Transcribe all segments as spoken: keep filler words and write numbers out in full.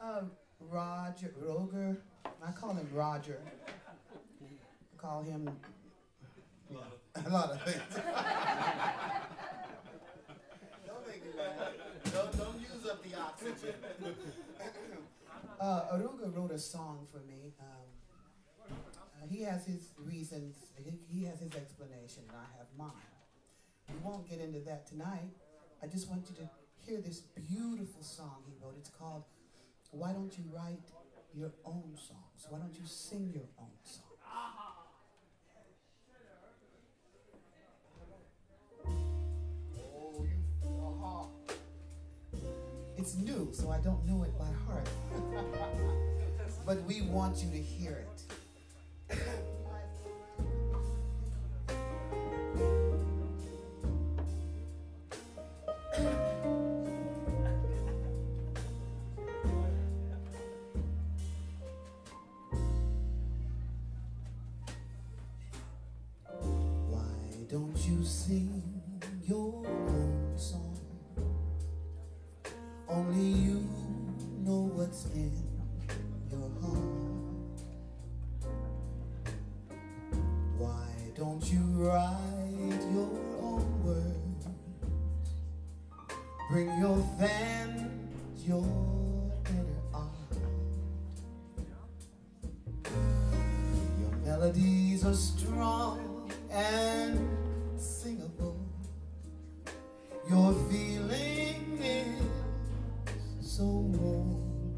Uh, Roger, Roger, I call him Roger. I call him yeah, a lot of things. Don't make me laugh. Don't, don't use up the oxygen. uh, Aruga wrote a song for me. Um, uh, he has his reasons, he, he has his explanation, and I have mine. We won't get into that tonight. I just want you to hear this beautiful song he wrote. It's called Why Don't You Write Your Own Songs? Why don't you sing your own song? Oh, you, uh-huh. It's new, so I don't know it by heart. But we want you to hear it. Don't you sing your own song? Only you know what's in your heart. Why don't you write your own words? Bring your fans, your inner art. Your melodies are strong and singable. Your feeling is so warm.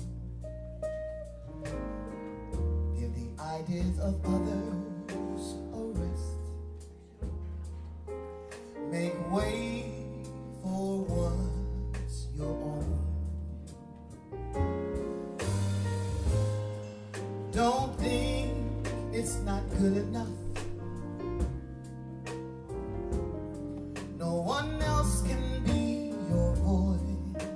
Give the ideas of others a rest. Make way for what's your own. Don't think it's not good enough. No one else can be your voice.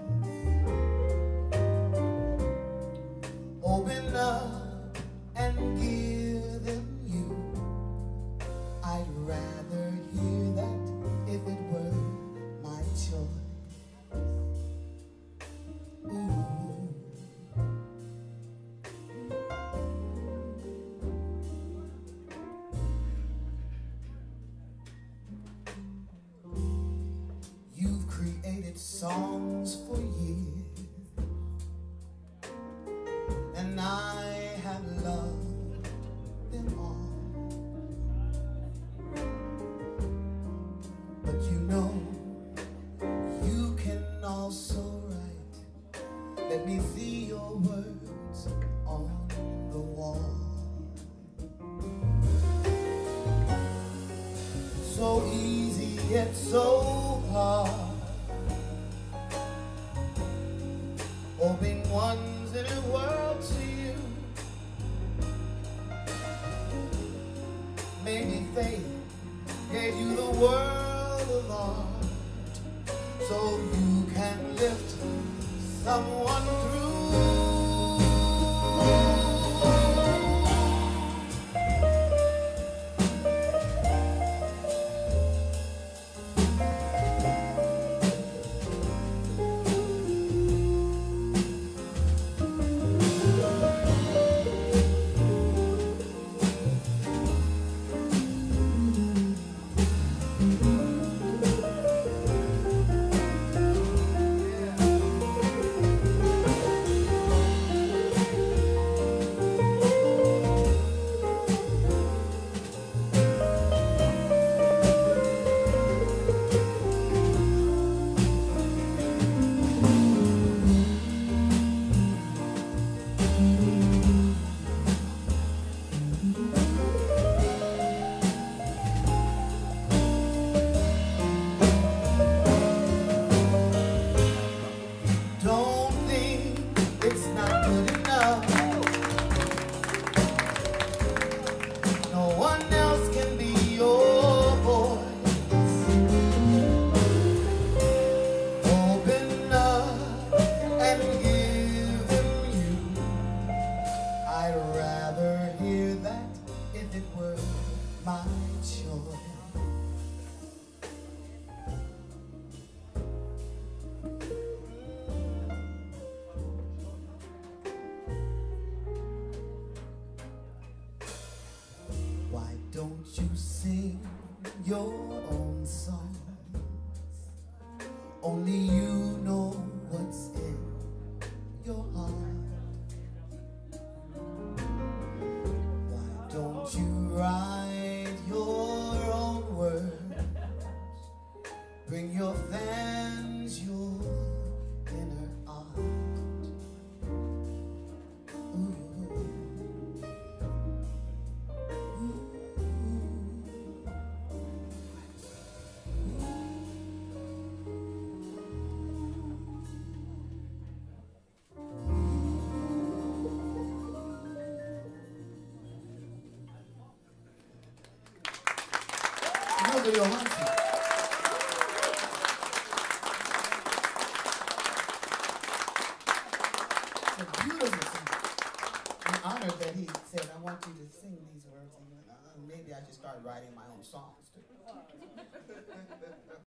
Open up and give them you. I'd rather hear that if it were my choice. Ooh. Songs for years, and I have loved them all. But you know, you can also write. Let me see your words on the wall. So easy yet so hard. Hoping one's in a world to you. Maybe faith gave you the world of art, so you can lift someone through. your own songs. Only you know what's in your heart. Why don't you write your own words? Bring your fans your inner art. Ooh. Roger Johansen. It's a beautiful song. I'm honored that he said, I want you to sing these words. And, uh, maybe I should start writing my own songs too.